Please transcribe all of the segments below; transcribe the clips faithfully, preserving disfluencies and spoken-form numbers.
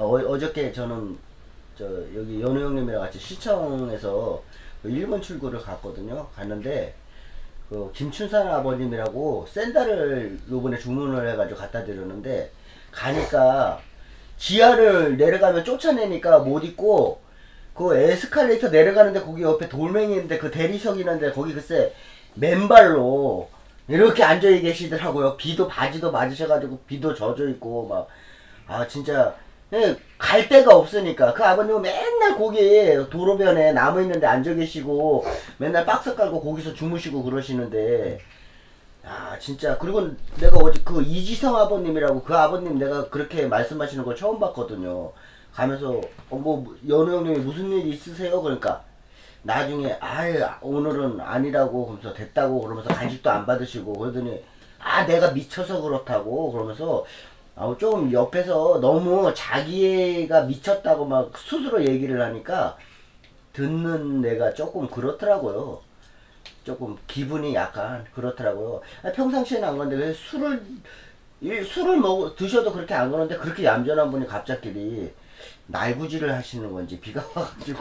어, 어저께 저는 저 여기 연우 형님이랑 같이 시청에서 일본 출구를 갔거든요. 갔는데 그 김춘산 아버님이라고 샌들을 요번에 주문을 해가지고 갖다 드렸는데 가니까 지하를 내려가면 쫓아내니까 못 입고 그 에스컬레이터 내려가는데 거기 옆에 돌멩이 있는데 그 대리석 있는데 거기 글쎄 맨발로 이렇게 앉아 계시더라고요. 비도 바지도 맞으셔가지고 비도 젖어 있고 막 아 진짜 갈 데가 없으니까 그 아버님은 맨날 거기 도로변에 나무 있는데 앉아 계시고 맨날 박스 깔고 거기서 주무시고 그러시는데 아 진짜 그리고 내가 어제 그 이지성 아버님이라고 그 아버님 내가 그렇게 말씀하시는 걸 처음 봤거든요. 가면서 어 뭐 연우 형님이 무슨 일 있으세요? 그러니까 나중에 아유 오늘은 아니라고 그러면서 됐다고 그러면서 간식도 안 받으시고 그러더니 아 내가 미쳐서 그렇다고 그러면서 아 좀 옆에서 너무 자기가 미쳤다고 막 스스로 얘기를 하니까 듣는 내가 조금 그렇더라고요. 조금 기분이 약간 그렇더라고요. 아, 평상시에는 안 그런데 왜 술을 이 술을 먹 드셔도 그렇게 안 그러는데 그렇게 얌전한 분이 갑자기 날구지를 하시는 건지 비가 와가지고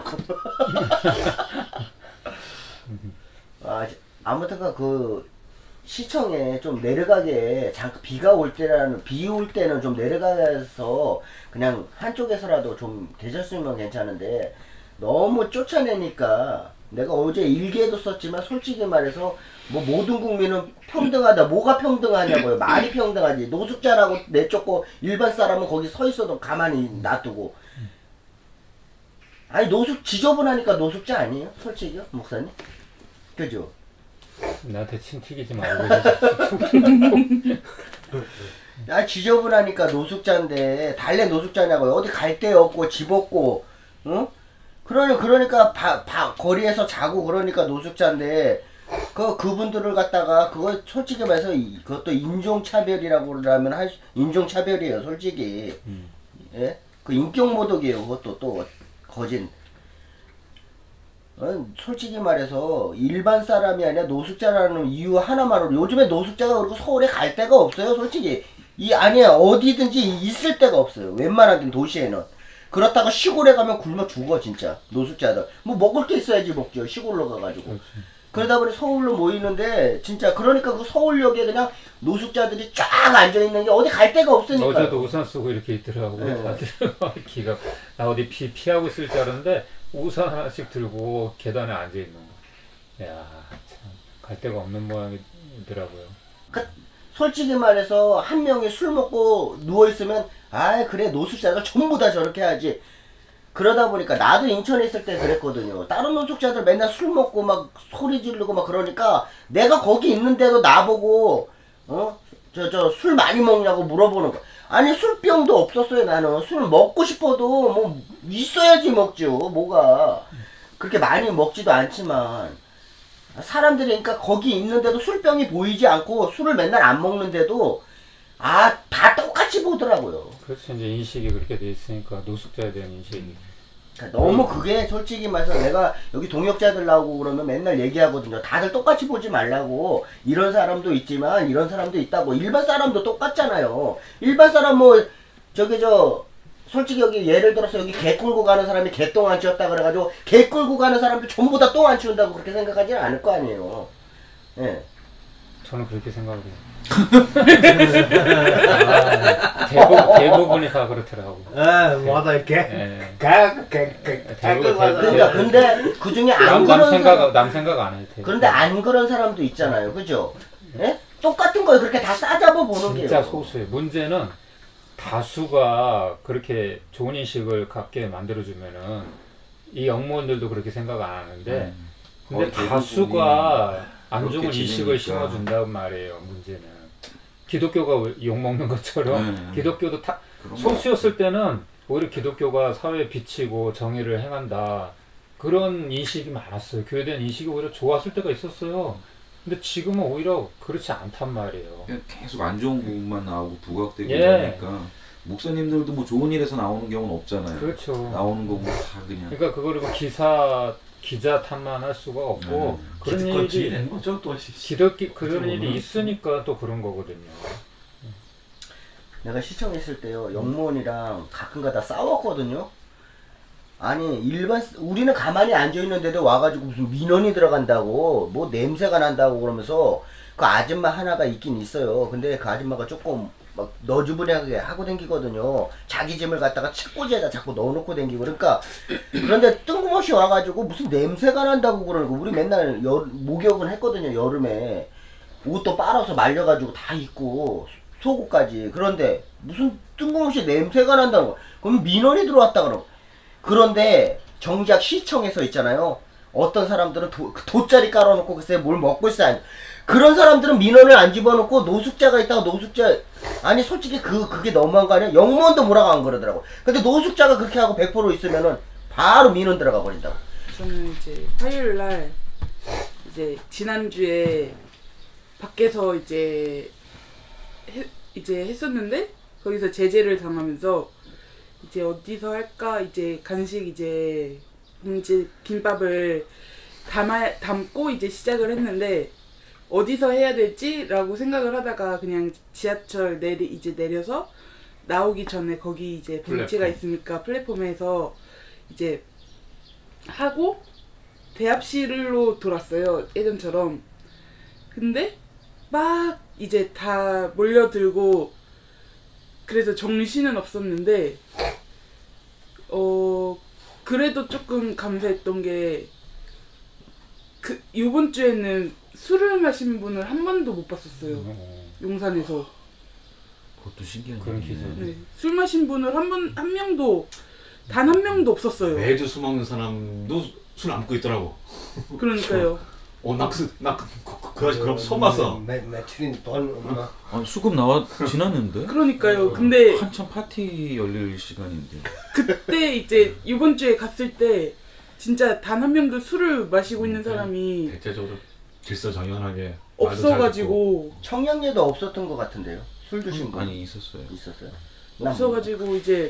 아 아무튼가 그 시청에 좀 내려가게 잠깐 비가 올 때라는 비 올 때는 좀 내려가서 그냥 한쪽에서라도 좀 계셨으면 괜찮은데 너무 쫓아내니까 내가 어제 일기에도 썼지만 솔직히 말해서 뭐 모든 국민은 평등하다. 뭐가 평등하냐고요. 말이 평등하지. 노숙자라고 내쫓고 일반 사람은 거기 서 있어도 가만히 놔두고 아니 노숙 지저분하니까 노숙자 아니에요? 솔직히요 목사님? 그죠? 나한테 침 튀기지 말고 야 지저분하니까 노숙자인데 달래 노숙자냐고요. 어디 갈 데 없고 집 없고 응? 그러니 그러니까 바, 바, 거리에서 자고 그러니까 노숙자인데 그 그분들을 갖다가 그거 솔직히 말해서 이, 그것도 인종차별이라고 그러면 할 수, 인종차별이에요 솔직히. 음. 예? 그 인격 모독이에요 그것도 또 거진. 어, 솔직히 말해서 일반 사람이 아니라 노숙자라는 이유 하나만으로 요즘에 노숙자가 그리고 서울에 갈 데가 없어요 솔직히. 이 아니야 어디든지 있을 데가 없어요 웬만한 도시에는. 그렇다고 시골에 가면 굶어 죽어 진짜 노숙자들. 뭐 먹을 게 있어야지 먹죠 시골로 가가지고. 그렇지. 그러다 보니 서울로 모이는데 진짜 그러니까 그 서울역에 그냥 노숙자들이 쫙 앉아있는 게 어디 갈 데가 없으니까. 어제도 우산 쓰고 이렇게 있더라고. 네. 다들 기가 나 어디 피, 피하고 있을 줄 알았는데 우산 하나씩 들고 계단에 앉아있는 거. 야 참 갈 데가 없는 모양이더라고요. 그, 솔직히 말해서 한 명이 술 먹고 누워있으면 아 그래 노숙자들 전부 다 저렇게 하지. 그러다 보니까 나도 인천에 있을 때 그랬거든요. 다른 노숙자들 맨날 술 먹고 막 소리 지르고 막 그러니까 내가 거기 있는데도 나보고 어? 저 저 술 많이 먹냐고 물어보는 거. 아니 술병도 없었어요 나는. 술 먹고 싶어도 뭐 있어야지 먹죠 뭐가. 그렇게 많이 먹지도 않지만 사람들이 그러니까 거기 있는데도 술병이 보이지 않고 술을 맨날 안 먹는데도 아 다 똑같이 보더라고요. 그렇죠. 이제 인식이 그렇게 돼 있으니까 노숙자에 대한 인식이. 그러니까 너무 그게 솔직히 말해서 내가 여기 동역자들 나오고 그러면 맨날 얘기하거든요. 다들 똑같이 보지 말라고. 이런 사람도 있지만 이런 사람도 있다고. 일반 사람도 똑같잖아요. 일반 사람 뭐 저기 저 솔직히 여기 예를 들어서 여기 개 끌고 가는 사람이 개똥 안 치웠다 그래가지고 개 끌고 가는 사람들 전부 다 똥 안 치운다고 그렇게 생각하지는 않을 거 아니에요. 예. 저는 그렇게 생각해요. 아, 대부분, 대부분이 다 그렇더라고. 아, 맞아, 이렇게. 가, 가, 그러니까 근데 그 중에 안 남, 그런 남 생각, 사람, 남 생각 안 해도 돼. 그런데 안 그런 사람도 있잖아요, 그죠? 예? 똑같은 걸 그렇게 다 싸잡아 보는 게 진짜 소수예요. 문제는 다수가 그렇게 좋은 인식을 갖게 만들어주면은 이 영무원들도 그렇게 생각 안 하는데, 음, 근데 다수가 안 좋은 인식을 심어준다는 말이에요. 문제는 기독교가 욕먹는 것처럼 음, 기독교도 타, 소수였을 때는 오히려 기독교가 사회에 비치고 정의를 행한다 그런 인식이 많았어요. 교회에 대한 인식이 오히려 좋았을 때가 있었어요. 근데 지금은 오히려 그렇지 않단 말이에요. 계속 안 좋은 부분만 나오고 부각되고 예. 그러니까 목사님들도 뭐 좋은 일에서 나오는 경우는 없잖아요. 그렇죠. 나오는 거고 다 그냥. 그러니까 그거를 뭐 기사 기자 탓만 할 수가 없고 음. 그런 일이 된 거죠, 또 기독교 그런 일이 있으니까 또 그런 거거든요. 내가 시청에 있을 때요 영무원이랑 가끔가다 싸웠거든요. 아니 일반 우리는 가만히 앉아 있는데도 와가지고 무슨 민원이 들어간다고 뭐 냄새가 난다고 그러면서 그 아줌마 하나가 있긴 있어요. 근데 그 아줌마가 조금 막 너주부리하게 하고 댕기거든요. 자기 짐을 갖다가 책꽂이에다 자꾸 넣어놓고 댕기고. 그러니까 그런데 뜬금없이 와가지고 무슨 냄새가 난다고 그러고. 우리 맨날 여, 목욕은 했거든요 여름에. 옷도 빨아서 말려가지고 다 입고 속옷까지. 그런데 무슨 뜬금없이 냄새가 난다고. 그럼 민원이 들어왔다 그러고. 그런데 정작 시청에서 있잖아요. 어떤 사람들은 도, 돗자리 깔아놓고 글쎄 뭘 먹고 있어. 그런 사람들은 민원을 안 집어넣고 노숙자가 있다가 노숙자. 아니 솔직히 그 그게 너무한 거 아니야? 영무원도 뭐라고 안 그러더라고. 근데 노숙자가 그렇게 하고 백 퍼센트 있으면은 바로 민원 들어가 버린다고. 저는 이제 화요일 날 이제 지난주에 밖에서 이제 해, 이제 했었는데 거기서 제재를 당하면서 이제 어디서 할까 이제 간식 이제 봉지 김밥을 담아 담고 이제 시작을 했는데 어디서 해야 될지라고 생각을 하다가 그냥 지하철 내리 이제 내려서 나오기 전에 거기 이제 벤치가 플랫폼. 있으니까 플랫폼에서 이제 하고 대합실로 돌았어요 예전처럼. 근데 막 이제 다 몰려들고 그래서 정신은 없었는데 어 그래도 조금 감사했던 게 그 이번 주에는 술을 마신 분을 한 번도 못 봤었어요. 어. 용산에서. 그것도 신기한 그런 기술. 네. 술 마신 분을 한 번 한 명도 단 한 명도 없었어요. 매주 술 먹는 사람도 술 안 먹고 있더라고. 그러니까요. 어, 나 그, 나 그, 그, 그, 그럼 처음 봤어. 매, 며칠인 동안 엄마. 아, 수급 나와 지났는데? 그러니까요. 근데 한참 파티 열릴 시간인데. 그때 이제 이번 주에 갔을 때 진짜 단 한 명도 술을 마시고 있는 사람이 대체적으로 질서정연하게 없어가지고. 청량리도 없었던 것 같은데요. 술 드신 분. 아니 있었어요. 있었어요? 없어가지고 이제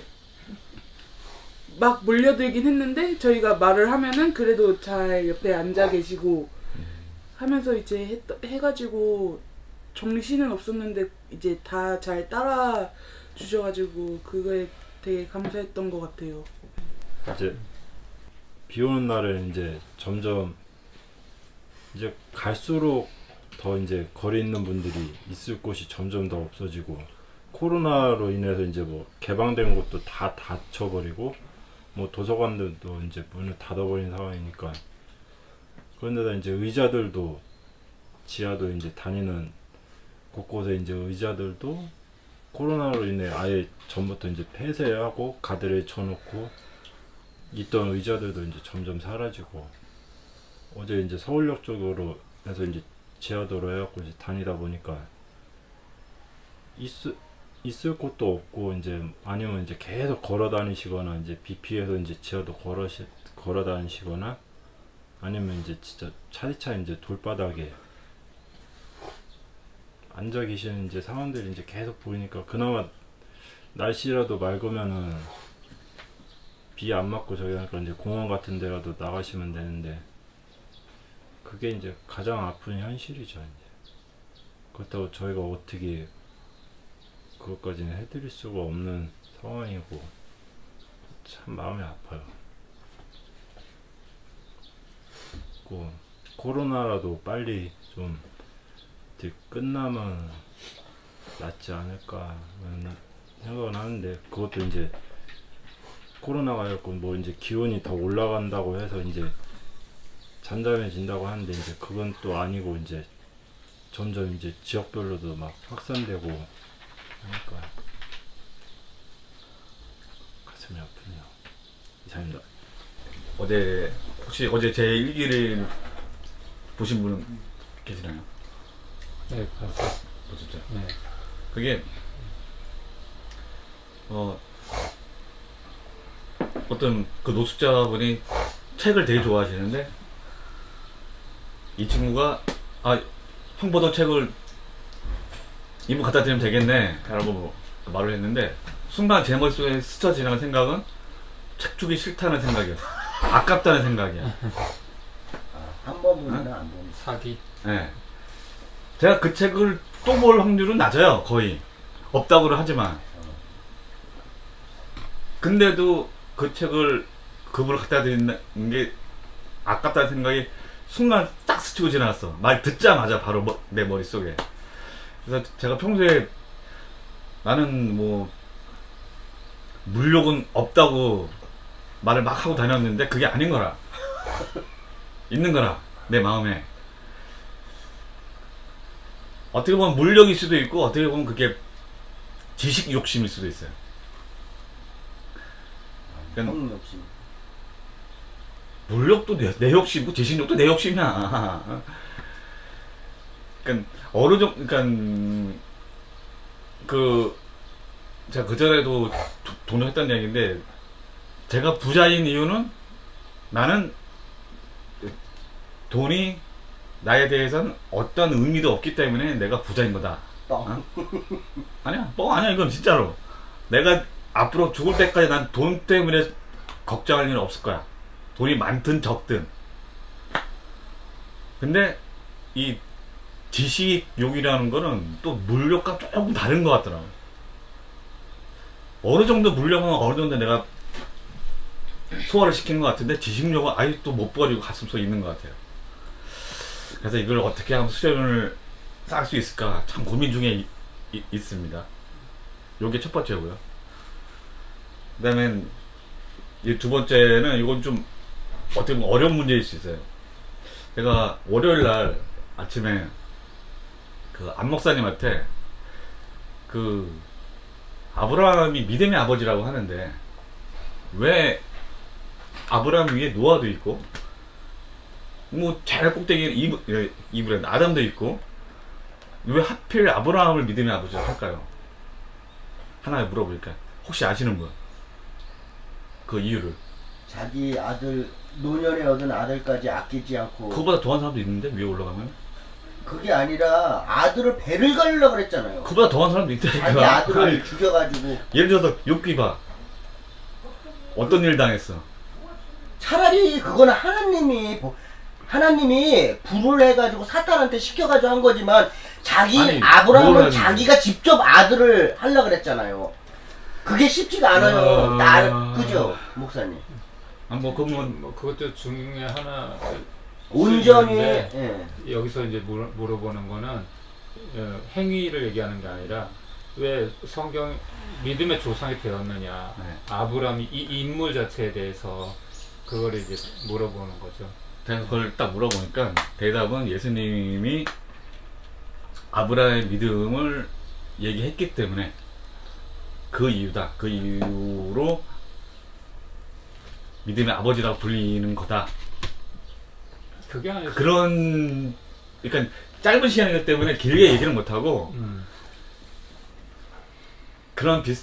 막 몰려들긴 했는데 저희가 말을 하면은 그래도 잘 옆에 앉아 계시고 하면서 이제 해, 해가지고 정신은 없었는데 이제 다 잘 따라 주셔가지고 그거에 되게 감사했던 것 같아요. 이제 비 오는 날은 이제 점점 이제 갈수록 더 이제 거리 있는 분들이 있을 곳이 점점 더 없어지고 코로나로 인해서 이제 뭐 개방된 곳도 다 닫혀버리고 뭐 도서관들도 이제 문을 닫아버린 상황이니까 그런데다 이제 의자들도 지하도 이제 다니는 곳곳에 이제 의자들도 코로나로 인해 아예 전부터 이제 폐쇄하고 가드레일 쳐놓고 있던 의자들도 이제 점점 사라지고 어제 이제 서울역 쪽으로 해서 이제 지하도로 해갖고 이제 다니다 보니까 있을 있을 곳도 없고 이제 아니면 이제 계속 걸어 다니시거나 이제 비 피해서 이제 지하도 걸어 걸어 다니시거나 아니면 이제 진짜 차디차 이제 돌바닥에 앉아 계시는 이제 사람들이 이제 계속 보이니까 그나마 날씨라도 맑으면은 비 안 맞고 저기 하니까 이제 공원 같은 데라도 나가시면 되는데 그게 이제 가장 아픈 현실이죠. 이제 그렇다고 저희가 어떻게 그것까지는 해드릴 수가 없는 상황이고 참 마음이 아파요. 그 코로나라도 빨리 좀 끝나면 낫지 않을까 생각은 하는데 그것도 이제 코로나가 아니고 뭐 이제 기온이 더 올라간다고 해서 이제 잠잠해진다고 하는데 이제 그건 또 아니고 이제 점점 이제 지역별로도 막 확산되고 하니까 가슴이 아프네요. 이상입니다. 어제 혹시 어제 제 일기를 보신 분은 계시나요? 네, 봤어요. 보셨죠? 네. 그게 어 어떤 그 노숙자분이 책을 되게 좋아하시는데 이 친구가 아 형 보던 책을 이분 갖다 드리면 되겠네 라고 말을 했는데 순간 제 머릿속에 스쳐 지나간 생각은 책 주기 싫다는 생각이었어. 아깝다는 생각이야. 아, 한 번 보면 안 보면 사기. 네. 제가 그 책을 또 볼 확률은 낮아요. 거의 없다고는 하지만 근데도 그 책을 그분을 갖다 드리는 게 아깝다는 생각이 순간 딱 스치고 지나갔어. 말 듣자마자 바로 머, 내 머릿속에. 그래서 제가 평소에 나는 뭐 물욕은 없다고 말을 막 하고 다녔는데 그게 아닌 거라. 있는 거라 내 마음에. 어떻게 보면 물욕일 수도 있고 어떻게 보면 그게 지식 욕심일 수도 있어요. 형 욕심. 물욕도 내, 내 욕심이고 지식욕도 내 욕심이야. 그러니까 어느 정도 그러니까 그 제가 그 전에도 동료했던 얘기인데 제가 부자인 이유는 나는 돈이 나에 대해서는 어떤 의미도 없기 때문에 내가 부자인 거다. 어? 아니야, 뻥 아니야. 이건 진짜로. 내가 앞으로 죽을 때까지 난 돈 때문에 걱정할 일은 없을 거야. 돈이 많든 적든. 근데 이 지식욕이라는 거는 또 물욕과 조금 다른 것 같더라고. 어느 정도 물욕은 어느 정도 내가 소화를 시키는 것 같은데 지식욕은 아예 또 못 버리고 가슴속에 있는 것 같아요. 그래서 이걸 어떻게 하면 수련을 쌓을 수 있을까 참 고민 중에 이, 이, 있습니다. 요게 첫 번째고요. 그 다음에 이 두 번째는 이건 좀 어떻게 보면 어려운 문제일 수 있어요. 제가 월요일 날 아침에 그 안 목사님한테 그 아브라함이 믿음의 아버지라고 하는데 왜 아브라함 위에 노아도 있고 뭐 잘 꼭대기에 이브, 이브랜 아담도 있고 왜 하필 아브라함을 믿음의 아버지라고 할까요? 하나 물어보니까 혹시 아시는 분? 그 이유를. 자기 아들 노년에 얻은 아들까지 아끼지 않고. 그거보다 더한 사람도 있는데 위에 올라가면? 그게 아니라 아들을 배를 가려고 그랬잖아요. 그보다 더한 사람도 있다니까. 자기 아들을 죽여가지고. 예를 들어서 욥기 봐. 어떤 일 당했어? 차라리 그거는 하나님이 하나님이 불을 해가지고 사탄한테 시켜가지고 한 거지만 자기 아니, 아브라함은 자기가 직접 아들을 하려고 그랬잖아요. 그게 쉽지가 않아요. 아... 나 그죠 목사님? 아, 뭐 그러면 뭐 그것도 중에 하나 온전히 있는데, 예. 여기서 이제 물어, 물어보는 거는 어, 행위를 얘기하는 게 아니라 왜 성경 믿음의 조상이 되었느냐, 네. 아브라함이 이 인물 자체에 대해서 그걸 이제 물어보는 거죠. 제가 그걸 딱 물어보니까 대답은 예수님이 아브라함의 믿음을 얘기했기 때문에 그 이유다. 그 이유로 믿음의 아버지라고 불리는 거다. 그게 아니죠. 그런 그러니까 짧은 시간이기 때문에 길게 얘기를 못하고 음. 그런 비슷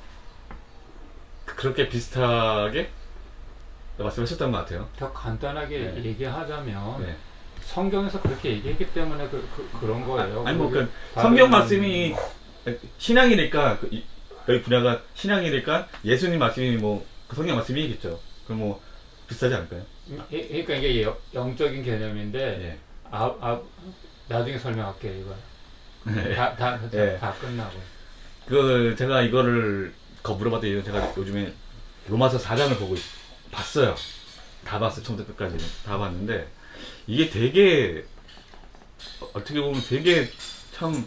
그렇게 비슷하게 말씀하셨던 것 같아요. 더 간단하게 네. 얘기하자면 네. 성경에서 그렇게 얘기했기 때문에 그, 그, 그런 거예요. 아니 뭐 그게 그 성경 말씀이 신앙이니까 그, 이, 여기 분야가 신앙이니까 예수님 말씀이 뭐 그 성경 말씀이겠죠. 그럼 뭐 비슷하지 않을까요? 이- 그러니까 이게 여- 영적인 개념인데 예. 아, 아, 나중에 설명할게요 이거. 네. 다, 다, 다, 예. 다 끝나고. 그 제가 이거를 거 물어봤더니 제가 요즘에 로마서 사 장을 보고 있, 봤어요. 다 봤어요. 처음부터 끝까지 다 봤는데 이게 되게 어떻게 보면 되게 참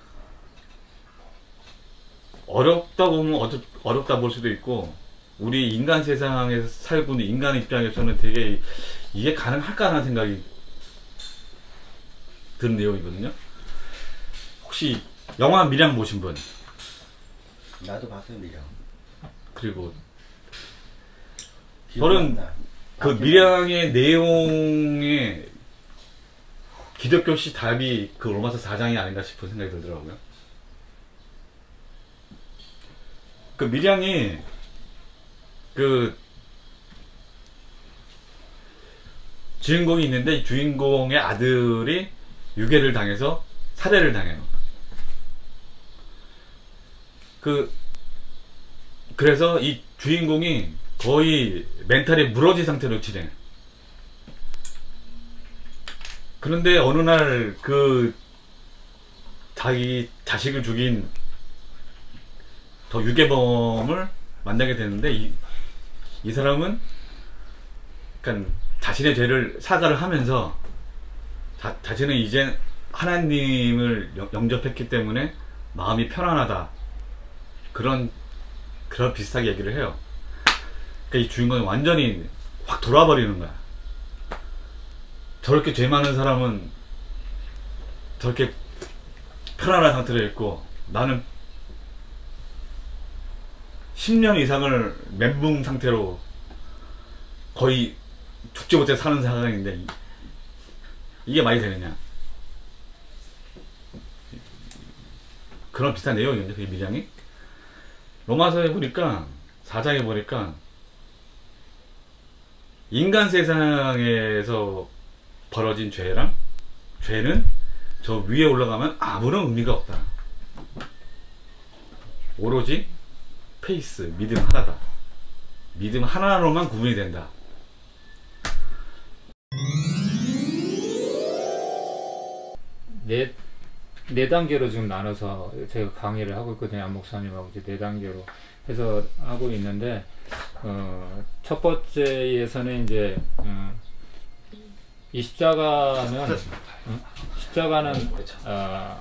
어렵다고 보면 어렵, 어렵다 볼 수도 있고 우리 인간 세상에서 살고 있는 인간 입장에서는 되게 이게 가능할까 하는 생각이 드는 내용이거든요. 혹시 영화 밀양 보신 분? 나도 봤어요 미령. 그리고 저는 그 밀양의 내용에 기독교시 답이 그 로마서 사 장이 아닌가 싶은 생각이 들더라고요. 그 밀양이 그 주인공이 있는데 주인공의 아들이 유괴를 당해서 살해를 당해요. 그 그래서 이 주인공이 거의 멘탈이 무너진 상태로 진행해. 그런데 어느 날 그 자기 자식을 죽인 더 유괴범을 만나게 되는데 이, 이 사람은 그러니까 자신의 죄를 사과를 하면서 자, 자신은 이제 하나님을 영, 영접했기 때문에 마음이 편안하다, 그런 그런 비슷하게 얘기를 해요. 그러니까 이 주인공이 완전히 확 돌아버리는 거야. 저렇게 죄 많은 사람은 저렇게 편안한 상태로 있고 나는 십 년 이상을 멘붕 상태로 거의 죽지 못해 사는 상황인데 이, 이게 말이 되느냐. 그런 비슷한 내용이거든요. 그 밀양이 로마서에 보니까 사 장에 보니까 인간 세상에서 벌어진 죄랑 죄는 저 위에 올라가면 아무런 의미가 없다. 오로지 페이스, 믿음 하나다. 믿음 하나로만 구분이 된다. 네, 네 단계로 지금 나눠서 제가 강의를 하고 있거든요. 안 목사님하고 이제 네 단계로 해서 하고 있는데, 어, 첫 번째에서는 이제, 어, 이 십자가는, 어? 십자가는, 어,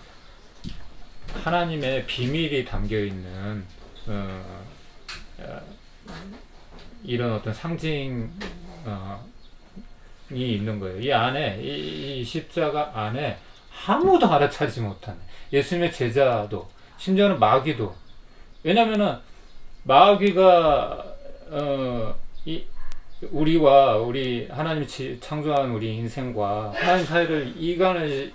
하나님의 비밀이 담겨 있는, 어, 어, 이런 어떤 상징, 어, 이 있는 거예요. 이 안에, 이, 이 십자가 안에 아무도 알아차리지 못하는 예수님의 제자도, 심지어는 마귀도. 왜냐면은 마귀가 어, 이 우리와 우리 하나님이 창조한 우리 인생과 하나님 사이를 이간을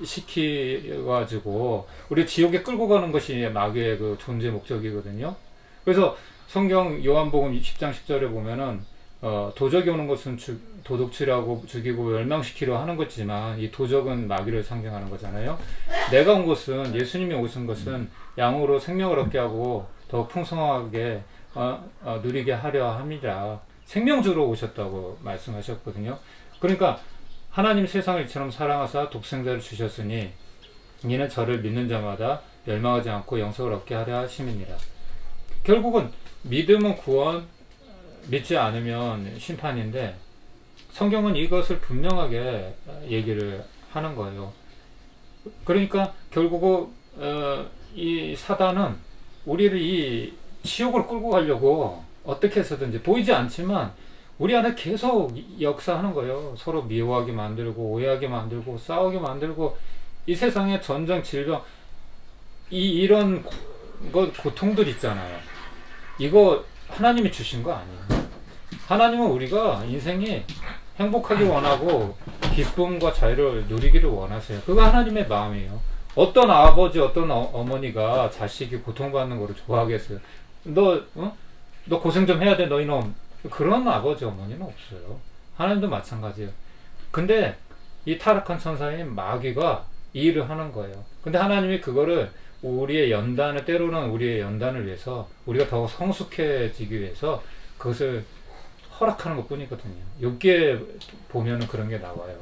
시켜가지고 우리 지옥에 끌고 가는 것이 마귀의 그 존재 목적이거든요. 그래서 성경 요한복음 십 장 십 절에 보면은 어, 도적이 오는 것은 주, 도둑질하고 죽이고 멸망시키려 하는 거지만 이 도적은 마귀를 상징하는 거잖아요. 내가 온 것은, 예수님이 오신 것은 양으로 생명을 얻게 하고 더 풍성하게 어, 어, 누리게 하려 함이라. 생명주로 오셨다고 말씀하셨거든요. 그러니까 하나님 세상을 이처럼 사랑하사 독생자를 주셨으니 이는 저를 믿는 자마다 멸망하지 않고 영생을 얻게 하려 하심이니라. 결국은 믿음은 구원, 믿지 않으면 심판인데 성경은 이것을 분명하게 얘기를 하는 거예요. 그러니까 결국 어, 이 사단은 우리를 이 지옥으로 끌고 가려고 어떻게 해서든지 보이지 않지만 우리 안에 계속 역사하는 거예요. 서로 미워하게 만들고 오해하게 만들고 싸우게 만들고 이 세상에 전쟁, 질병, 이 이런 거 고통들 있잖아요. 이거 하나님이 주신 거 아니에요. 하나님은 우리가 인생이 행복하기 원하고 기쁨과 자유를 누리기를 원하세요. 그거 하나님의 마음이에요. 어떤 아버지, 어떤 어, 어머니가 자식이 고통받는 거를 좋아하겠어요? 너, 어? 너 고생 좀 해야 돼, 너 이놈. 그런 아버지, 어머니는 없어요. 하나님도 마찬가지예요. 근데 이 타락한 천사인 마귀가 이 일을 하는 거예요. 근데 하나님이 그거를 우리의 연단을, 때로는 우리의 연단을 위해서, 우리가 더 성숙해지기 위해서 그것을 허락하는 것 뿐이거든요. 욥기에 보면은 그런 게 나와요.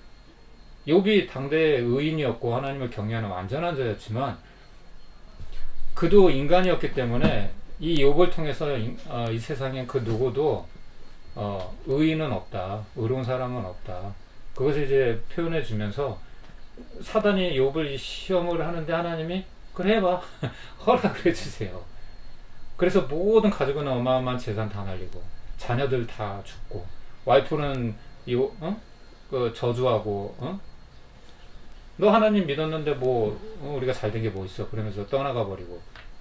욥이 당대의 의인이었고 하나님을 경외하는 완전한 자였지만 그도 인간이었기 때문에 이 욥을 통해서 이, 어, 이 세상에 그 누구도 어, 의인은 없다, 의로운 사람은 없다, 그것을 이제 표현해 주면서 사단이 욥을 시험을 하는데 하나님이 그래 해봐 허락을 해주세요. 그래서 모든 가족은 어마어마한 재산 다 날리고 자녀들 다 죽고 와이프는 이, 어? 그 저주하고 어? 너 하나님 믿었는데 뭐 어, 우리가 잘된 게 뭐 있어 그러면서 떠나가 버리고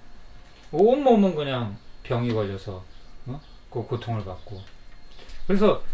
온몸은 그냥 병이 걸려서 어? 그 고통을 받고. 그래서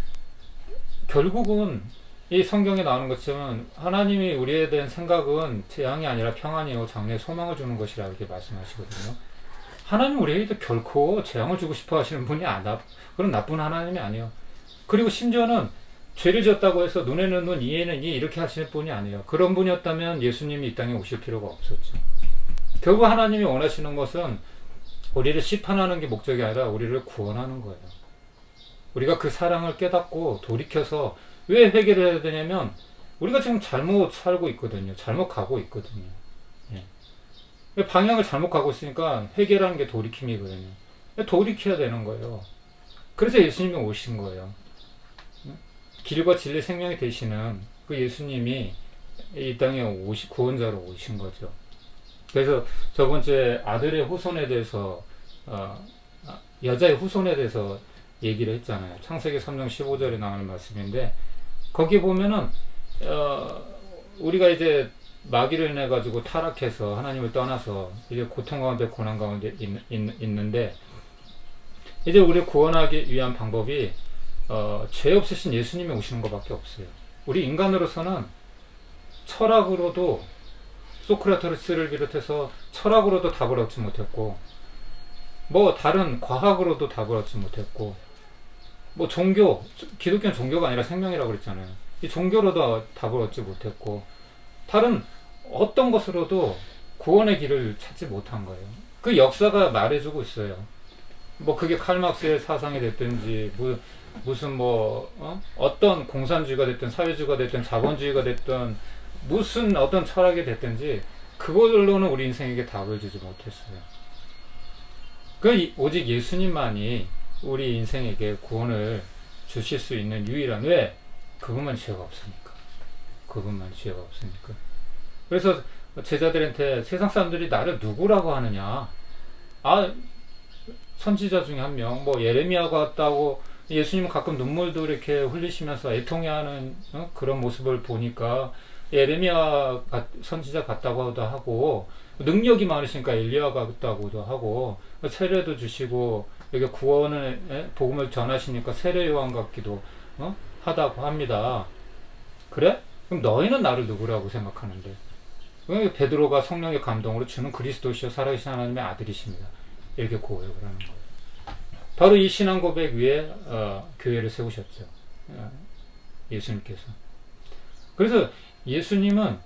결국은 이 성경에 나오는 것처럼 하나님이 우리에 대한 생각은 재앙이 아니라 평안이요 장래에 소망을 주는 것이라 이렇게 말씀하시거든요. 하나님 우리에게 결코 재앙을 주고 싶어 하시는 분이 아니라 그런 나쁜 하나님이 아니에요. 그리고 심지어는 죄를 지었다고 해서 눈에는 눈, 이에는 이 이렇게 하시는 분이 아니에요. 그런 분이었다면 예수님이 이 땅에 오실 필요가 없었죠. 결국 하나님이 원하시는 것은 우리를 심판하는 게 목적이 아니라 우리를 구원하는 거예요. 우리가 그 사랑을 깨닫고 돌이켜서 왜 회개를 해야 되냐면 우리가 지금 잘못 살고 있거든요. 잘못 가고 있거든요. 예. 방향을 잘못 가고 있으니까 회개라는 게 돌이킴이거든요. 돌이켜야 되는 거예요. 그래서 예수님이 오신 거예요. 길과 진리 생명이 되시는 그 예수님이 이 땅에 오시, 구원자로 오신 거죠. 그래서 저번주에 아들의 후손에 대해서 어, 여자의 후손에 대해서 얘기를 했잖아요. 창세기 삼 장 십오 절에 나오는 말씀인데 거기 보면은 어, 우리가 이제 마귀를 인해 가지고 타락해서 하나님을 떠나서 이제 고통 가운데 고난 가운데 있, 있, 있는데 이제 우리를 구원하기 위한 방법이 어, 죄 없으신 예수님이 오시는 것밖에 없어요. 우리 인간으로서는 철학으로도 소크라테스를 비롯해서 철학으로도 답을 얻지 못했고 뭐 다른 과학으로도 답을 얻지 못했고 뭐 종교, 기독교는 종교가 아니라 생명이라고 그랬잖아요. 이 종교로도 답을 얻지 못했고 다른 어떤 것으로도 구원의 길을 찾지 못한 거예요. 그 역사가 말해주고 있어요. 뭐 그게 칼막스의 사상이 됐든지 뭐 무슨 뭐 어? 어떤 공산주의가 됐든 사회주의가 됐든 자본주의가 됐든 무슨 어떤 철학이 됐든지 그걸로는 우리 인생에게 답을 주지 못했어요. 그 오직 예수님만이 우리 인생에게 구원을 주실 수 있는 유일한, 왜? 그분만 죄가 없으니까. 그분만 죄가 없으니까. 그래서 제자들한테 세상 사람들이 나를 누구라고 하느냐? 아, 선지자 중에 한 명, 뭐 예레미야 같다고, 예수님은 가끔 눈물도 이렇게 흘리시면서 애통해하는 어? 그런 모습을 보니까 예레미야 선지자 같다고도 하고, 능력이 많으시니까 엘리야 같다고도 하고, 세례도 주시고 여기 구원을 에? 복음을 전하시니까 세례 요한 같기도 어? 하다고 합니다. 그래? 그럼 너희는 나를 누구라고 생각하는데? 베드로가 성령의 감동으로 주는 그리스도시요 살아계신 하나님의 아들이십니다. 이렇게 고백을 하는 거예요. 바로 이 신앙 고백 위에 어, 교회를 세우셨죠. 어, 예수님께서. 그래서 예수님은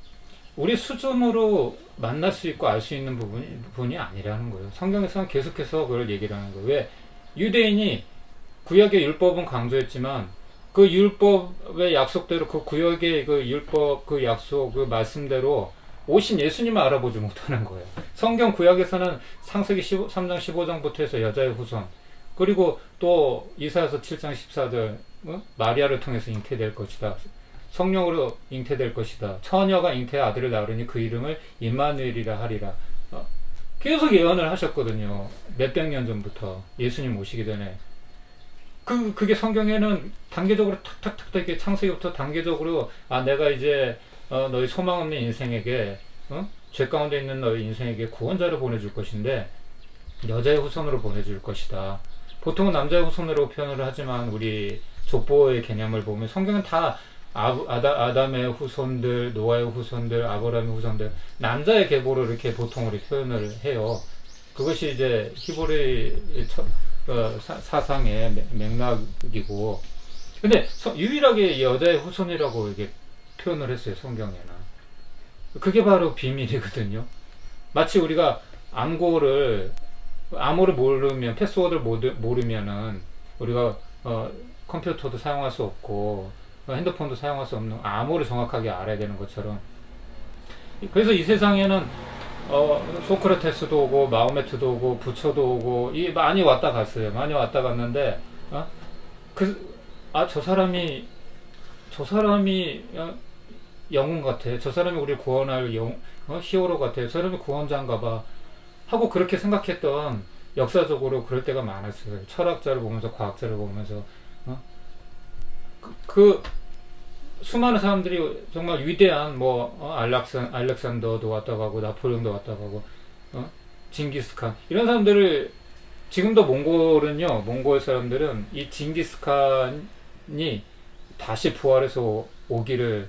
우리 수준으로 만날 수 있고 알 수 있는 부분이, 부분이 아니라는 거예요. 성경에서는 계속해서 그걸 얘기를 하는 거예요. 왜? 유대인이 구약의 율법은 강조했지만 그 율법의 약속대로 그 구약의 그 율법 그 약속 그 말씀대로 오신 예수님을 알아보지 못하는 거예요. 성경 구약에서는 창세기 삼 장 십오 장부터 해서 여자의 후손, 그리고 또 이사야서 칠 장 십사 절 어? 마리아를 통해서 잉태될 것이다. 성령으로 잉태될 것이다. 처녀가 잉태의 아들을 낳으니 그 이름을 임마누엘이라 하리라. 어? 계속 예언을 하셨거든요. 몇백 년 전부터 예수님 오시기 전에. 그, 그게 성경에는 단계적으로 탁탁탁 이렇게 창세기부터 단계적으로 아 내가 이제 어, 너희 소망 없는 인생에게 어? 죄 가운데 있는 너희 인생에게 구원자를 보내줄 것인데 여자의 후손으로 보내줄 것이다. 보통은 남자의 후손으로 표현을 하지만 우리 족보의 개념을 보면 성경은 다 아, 아다, 아담의 후손들, 노아의 후손들, 아브라함의 후손들, 남자의 계보로 이렇게 보통 우리 표현을 해요. 그것이 이제 히브리 어, 사, 사상의 맥락이고, 근데 서, 유일하게 여자의 후손이라고 이렇게 표현을 했어요, 성경에는. 그게 바로 비밀이거든요. 마치 우리가 암고를, 암호를 모르면, 패스워드를 모르면은, 우리가, 어, 컴퓨터도 사용할 수 없고, 핸드폰도 사용할 수 없는 암호를 정확하게 알아야 되는 것처럼. 그래서 이 세상에는 어, 소크라테스도 오고 마호메트도 오고 부처도 오고 이 많이 왔다 갔어요. 많이 왔다 갔는데 어? 그, 아, 저 사람이 저 사람이 어, 영웅 같아. 저 사람이 우리를 구원할 영, 어? 히어로 같아. 저 사람이 구원자인가 봐 하고 그렇게 생각했던, 역사적으로 그럴 때가 많았어요. 철학자를 보면서, 과학자를 보면서 어? 그, 그 수많은 사람들이 정말 위대한 뭐 어, 알렉산, 알렉산더도 왔다 가고 나폴레옹도 왔다 가고 어? 징기스칸 이런 사람들을, 지금도 몽골은요, 몽골 사람들은 이 징기스칸이 다시 부활해서 오기를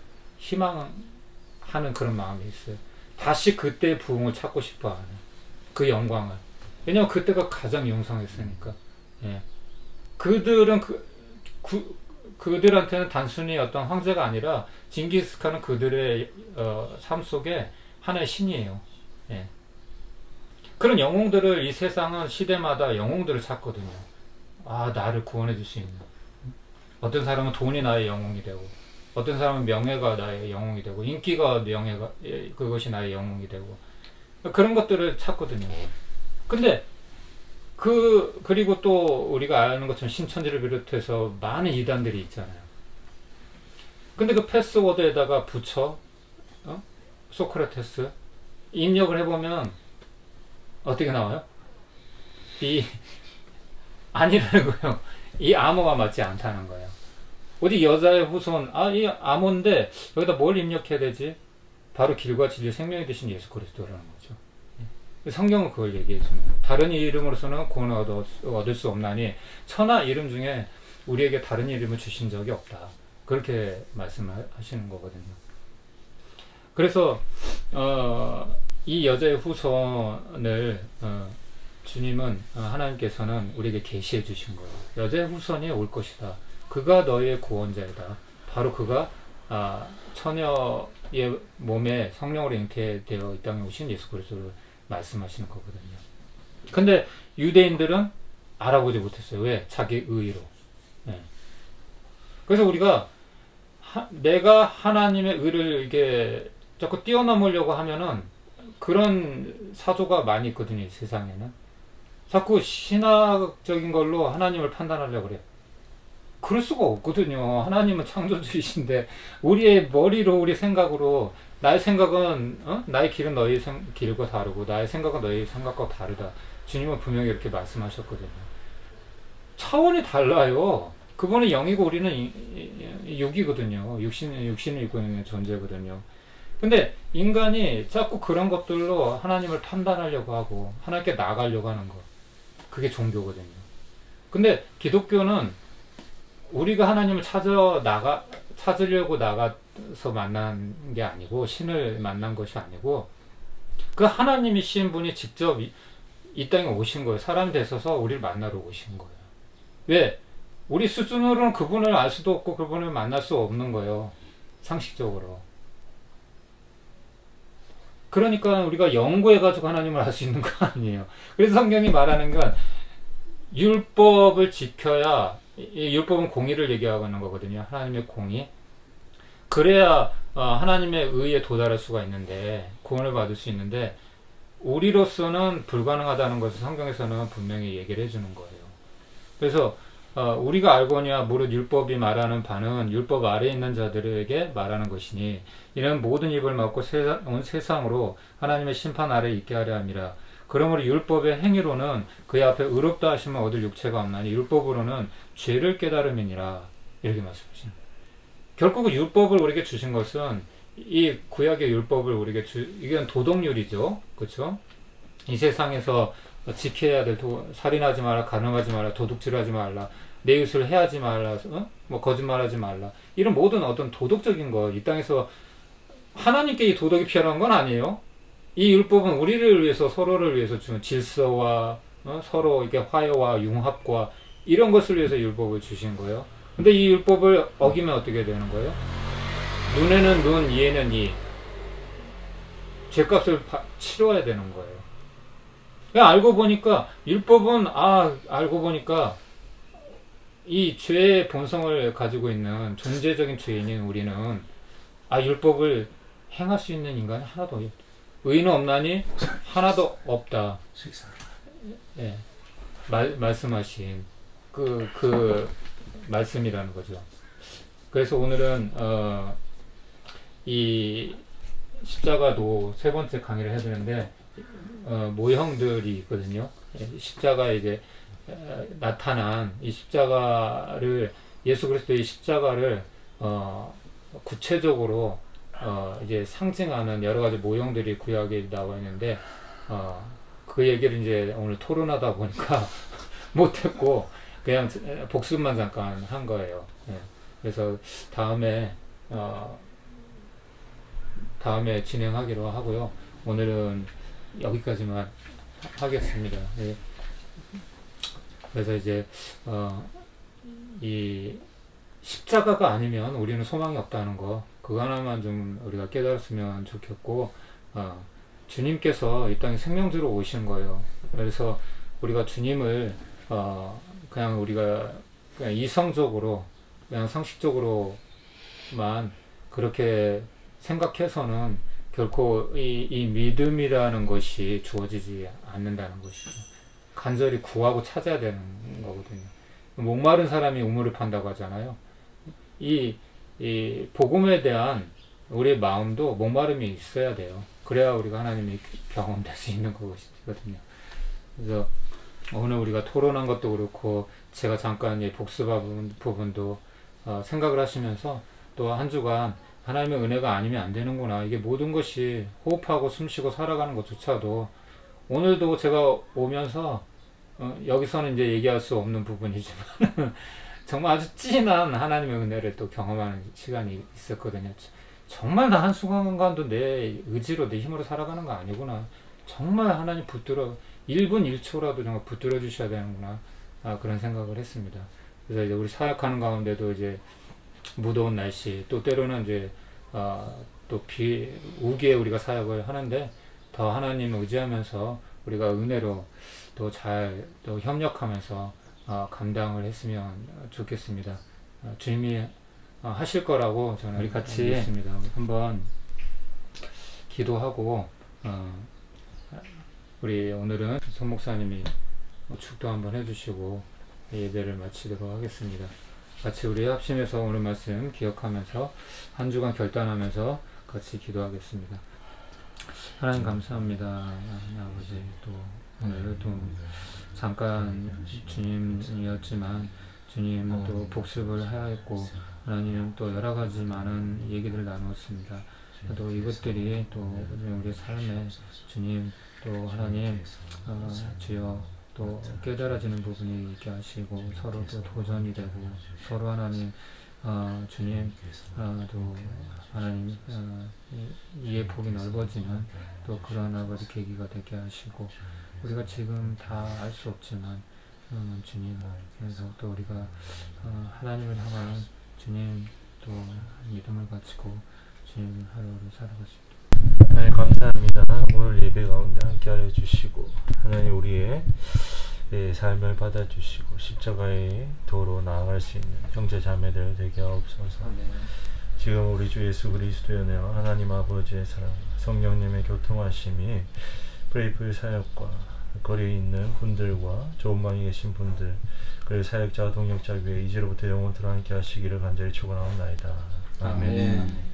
희망하는 그런 마음이 있어요. 다시 그때의 부흥을 찾고 싶어하는 그 영광을. 왜냐면 그때가 가장 용성했으니까. 예. 그들은 그, 그 그들한테는 단순히 어떤 황제가 아니라 징기스칸은 그들의 어, 삶 속에 하나의 신이에요. 예. 그런 영웅들을 이 세상은 시대마다 영웅들을 찾거든요. 아, 나를 구원해 줄 수 있는. 어떤 사람은 돈이 나의 영웅이 되고, 어떤 사람은 명예가 나의 영웅이 되고, 인기가 명예가 그것이 나의 영웅이 되고, 그런 것들을 찾거든요. 근데 그 그리고 또 우리가 아는 것처럼 신천지를 비롯해서 많은 이단들이 있잖아요. 근데 그 패스워드에다가 붙여 어? 소크라테스 입력을 해보면 어떻게 나와요? 이 아니라는 거예요. 이 암호가 맞지 않다는 거예요. 어디 여자의 후손, 아, 이 암호인데 여기다 뭘 입력해야 되지? 바로 길과 진리 생명이 되신 예수 그리스도라는 거죠. 성경은 그걸 얘기해 주는 거예요. 다른 이름으로서는 구원을 얻을, 얻을 수 없나니 천하 이름 중에 우리에게 다른 이름을 주신 적이 없다. 그렇게 말씀하시는 거거든요. 그래서 어, 이 여자의 후손을 어, 주님은 어, 하나님께서는 우리에게 계시해 주신 거예요. 여자의 후손이 올 것이다. 그가 너희의 구원자이다. 바로 그가 아, 처녀의 몸에 성령으로 잉태되어 이 땅에 오신 예수 그리스도를 말씀하시는 거거든요. 근데 유대인들은 알아보지 못했어요. 왜? 자기 의로. 네. 그래서 우리가 하, 내가 하나님의 의를 이게 자꾸 뛰어넘으려고 하면은 그런 사조가 많이 있거든요. 이 세상에는. 자꾸 신학적인 걸로 하나님을 판단하려고 그래요. 그럴 수가 없거든요. 하나님은 창조주이신데 우리의 머리로 우리 생각으로 나의 생각은 어? 나의 길은 너의 생, 길과 다르고 나의 생각은 너의 생각과 다르다. 주님은 분명히 이렇게 말씀하셨거든요. 차원이 달라요. 그분은 영이고 우리는 이, 이, 육이거든요. 육신, 육신을 입고 있는 존재거든요. 근데 인간이 자꾸 그런 것들로 하나님을 판단하려고 하고 하나님께 나가려고 하는 거. 그게 종교거든요. 근데 기독교는 우리가 하나님을 찾아 나가, 찾으려고 나가서 만난 게 아니고, 신을 만난 것이 아니고, 그 하나님이신 분이 직접 이, 이 땅에 오신 거예요. 사람이 되셔서 우리를 만나러 오신 거예요. 왜? 우리 수준으로는 그분을 알 수도 없고, 그분을 만날 수 없는 거예요. 상식적으로. 그러니까 우리가 연구해가지고 하나님을 알 수 있는 거 아니에요. 그래서 성경이 말하는 건, 율법을 지켜야, 이 율법은 공의를 얘기하는 거거든요. 하나님의 공의. 그래야 어, 하나님의 의에 도달할 수가 있는데, 구원을 받을 수 있는데, 우리로서는 불가능하다는 것을 성경에서는 분명히 얘기를 해주는 거예요. 그래서 어, 우리가 알거니와 무릇 율법이 말하는 바는 율법 아래에 있는 자들에게 말하는 것이니 이는 모든 입을 막고 세상, 온 세상으로 하나님의 심판 아래에 있게 하려 함이라. 그러므로 율법의 행위로는 그의 앞에 의롭다 하심을 얻을 육체가 없나니 율법으로는 죄를 깨달음이니라. 이렇게 말씀하십니다. 결국 율법을 우리에게 주신 것은 이 구약의 율법을 우리에게 주, 이건 도덕률이죠. 그렇죠? 이 세상에서 지켜야 될 도, 살인하지 마라, 간음하지 마라, 도둑질하지 말라, 내 이웃을 해하지 말라, 어? 뭐 거짓말하지 말라. 이런 모든 어떤 도덕적인 거, 이 땅에서 하나님께 이 도덕이 필요한 건 아니에요. 이 율법은 우리를 위해서, 서로를 위해서 주는 질서와 어? 서로 이렇게 화해와 융합과 이런 것을 위해서 율법을 주신 거예요. 근데 이 율법을 어기면 어떻게 되는 거예요? 눈에는 눈, 이에는 이. 죄값을 바, 치러야 되는 거예요. 그냥 알고 보니까 율법은 아 알고 보니까 이 죄의 본성을 가지고 있는 존재적인 죄인인 우리는 아 율법을 행할 수 있는 인간이 하나도 없다. 의인은 없나니 하나도 없다. 예, 말, 말씀하신 그, 그 말씀이라는 거죠. 그래서 오늘은 어, 이 십자가도 세 번째 강의를 해야 되는데 어, 모형들이 있거든요. 십자가에 이제 어, 나타난 이 십자가를 예수 그리스도의 십자가를 어, 구체적으로 어, 이제 상징하는 여러 가지 모형들이 구약에 나와 있는데 어, 그 얘기를 이제 오늘 토론하다 보니까 못했고 그냥 복습만 잠깐 한 거예요. 예. 그래서 다음에 어, 다음에 진행하기로 하고요. 오늘은 여기까지만 하겠습니다. 예. 그래서 이제 어, 이 십자가가 아니면 우리는 소망이 없다는 거, 그거 하나만 좀 우리가 깨달았으면 좋겠고, 어, 주님께서 이 땅에 생명주로 오신 거예요. 그래서 우리가 주님을 어, 그냥 우리가 그냥 이성적으로, 그냥 상식적으로만 그렇게 생각해서는 결코 이, 이 믿음이라는 것이 주어지지 않는다는 것이죠. 간절히 구하고 찾아야 되는 거거든요. 목마른 사람이 우물을 판다고 하잖아요. 이, 이 복음에 대한 우리의 마음도 목마름이 있어야 돼요. 그래야 우리가 하나님이 경험될 수 있는 것이거든요. 그래서 오늘 우리가 토론한 것도 그렇고 제가 잠깐 이 복습한 부분도 어, 생각을 하시면서 또 한 주간 하나님의 은혜가 아니면 안 되는구나. 이게 모든 것이 호흡하고 숨쉬고 살아가는 것조차도 오늘도 제가 오면서 어, 여기서는 이제 얘기할 수 없는 부분이지만 정말 아주 진한 하나님의 은혜를 또 경험하는 시간이 있었거든요. 정말 나 한순간도 내 의지로 내 힘으로 살아가는 거 아니구나. 정말 하나님 붙들어 일 분 일 초라도 정말 붙들어 주셔야 되는구나. 아, 그런 생각을 했습니다. 그래서 이제 우리 사역하는 가운데도 이제 무더운 날씨 또 때로는 이제 어, 또 비 우기에 우리가 사역을 하는데 더 하나님을 의지하면서 우리가 은혜로 또 잘 또 협력하면서 어, 감당을 했으면 좋겠습니다. 어, 주님이 어, 하실 거라고 저는 우리 같이 믿습니다. 한번 기도하고 어, 우리 오늘은 손 목사님이 축도 한번 해주시고 예배를 마치도록 하겠습니다. 같이 우리 합심해서 오늘 말씀 기억하면서 한 주간 결단하면서 같이 기도하겠습니다. 하나님 감사합니다. 하나님 아버지 또 오늘 또 잠깐 주님이었지만 주님 또 복습을 하였고 하나님 또 여러 가지 많은 얘기들을 나누었습니다. 또 이것들이 또 우리 삶에 주님 또 하나님 어, 주여 또 깨달아지는 부분이 있게 하시고 서로 또 도전이 되고 서로 하나님 어, 주님 어, 또 하나님 어, 이해 폭이 넓어지는 또 그런 아버지 계기가 되게 하시고 우리가 지금 다 알 수 없지만 음, 주님 그래서 또 우리가 어, 하나님을 향한 주님 또 믿음을 가지고 주님 하루를 살아가십니다. 하나님 감사합니다. 오늘 예배 가운데 함께하여 주시고 하나님 우리의 예, 삶을 받아주시고 십자가의 도로 나아갈 수 있는 형제 자매들 되게 하옵소서. 지금 우리 주 예수 그리스도의 은혜와 하나님 아버지의 사랑 성령님의 교통하심이 브레이프의 사역과 거리에 있는 분들과 좋은 방에 계신 분들 그리고 사역자와 동역자 위에 이제로부터 영원토록 함께 하시기를 간절히 축원하옵나이다. 아멘. 아멘.